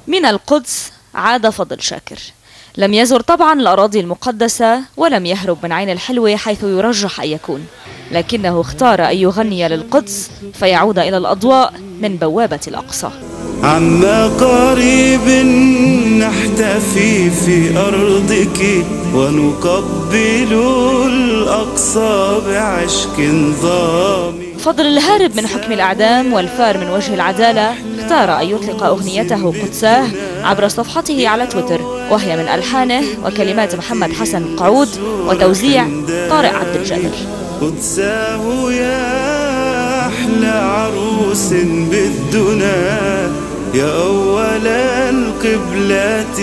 من القدس عاد فضل شاكر. لم يزر طبعا الأراضي المقدسة ولم يهرب من عين الحلوة حيث يرجح أن يكون، لكنه اختار أن يغني للقدس فيعود إلى الأضواء من بوابة الأقصى. عما قريب نحتفي في أرضك ونقبل الأقصى بعشق ضامي. فضل الهارب من حكم الإعدام والفار من وجه العدالة اختار أن يطلق أغنيته قدساه عبر صفحته على تويتر، وهي من ألحانه وكلمات محمد حسن قعود وتوزيع طارق عبد الجابر. قدساه يا أحلى عروس بالدنا، يا أول القبلة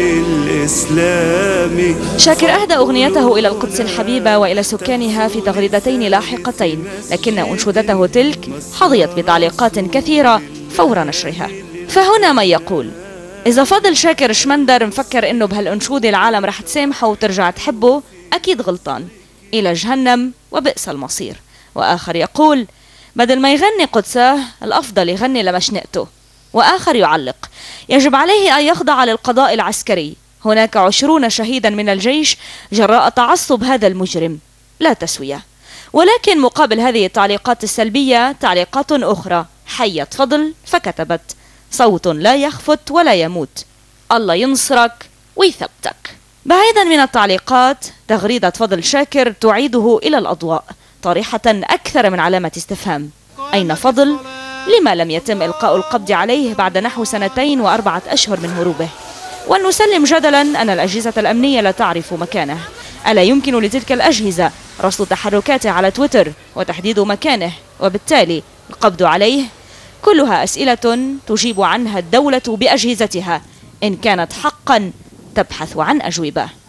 للإسلام. شاكر أهدى أغنيته إلى القدس الحبيبة وإلى سكانها في تغريدتين لاحقتين، لكن أنشودته تلك حظيت بتعليقات كثيرة فور نشرها. فهنا من يقول: إذا فضل شاكر شمندر مفكر إنه بهالأنشودة العالم رح تسامحه وترجع تحبه، أكيد غلطان، إلى جهنم وبئس المصير. وآخر يقول: بدل ما يغني قدساه الأفضل يغني لمشنقته. وآخر يعلق: يجب عليه أن يخضع للقضاء العسكري، هناك 20 شهيدا من الجيش جراء تعصب هذا المجرم، لا تسوية. ولكن مقابل هذه التعليقات السلبية تعليقات أخرى حيت فضل فكتبت: صوت لا يخفت ولا يموت، الله ينصرك ويثبتك. بعيدا من التعليقات، تغريدة فضل شاكر تعيده إلى الأضواء طريحة أكثر من علامة استفهام: أين فضل؟ لما لم يتم إلقاء القبض عليه بعد نحو 2 و4 أشهر من هروبه؟ ولنسلم جدلا أن الأجهزة الأمنية لا تعرف مكانه، ألا يمكن لتلك الأجهزة رصد تحركاته على تويتر وتحديد مكانه وبالتالي القبض عليه؟ كلها أسئلة تجيب عنها الدولة بأجهزتها إن كانت حقا تبحث عن أجوبة.